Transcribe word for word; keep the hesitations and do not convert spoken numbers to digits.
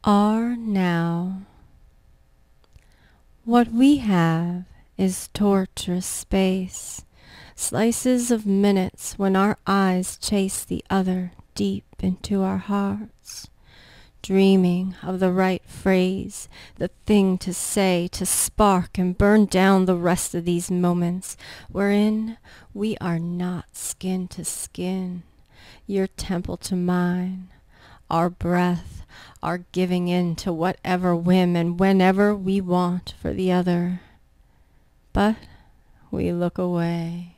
are now. What we have is torturous space, slices of minutes when our eyes chase the other deep into our hearts, dreaming of the right phrase, the thing to say to spark and burn down the rest of these moments wherein we are not skin to skin, your temple to mine, our breath, our giving in to whatever whim and whenever we want for the other. But we look away.